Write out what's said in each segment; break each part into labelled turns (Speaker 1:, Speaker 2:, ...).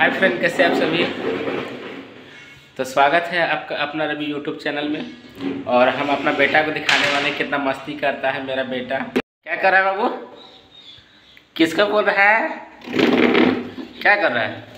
Speaker 1: Hi friend, कैसे आप सभी। तो स्वागत है आपका अपना रवि यूट्यूब चैनल में। और हम अपना बेटा को दिखाने वाले कितना मस्ती करता है मेरा बेटा। क्या कर रहा है बाबू? किसका बोल रहा है? क्या कर रहा है?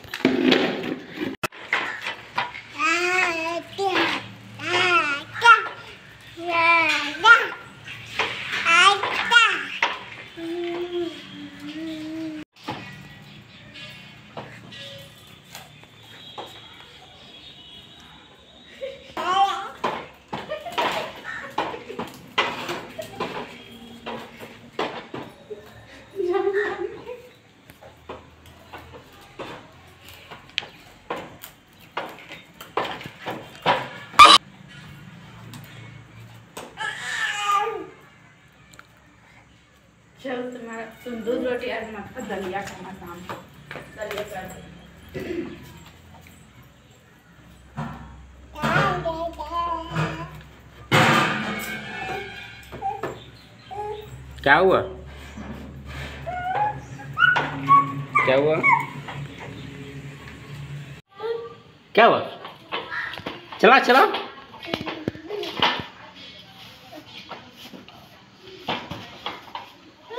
Speaker 2: चल तुम दूध रोटी आज मत दलिया खाना काम दलिया कर
Speaker 1: क्या हुआ? क्या हुआ? क्या हुआ? चला चला।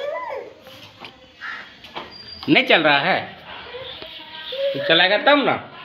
Speaker 1: नहीं चल रहा है तो चलाएगा तब ना।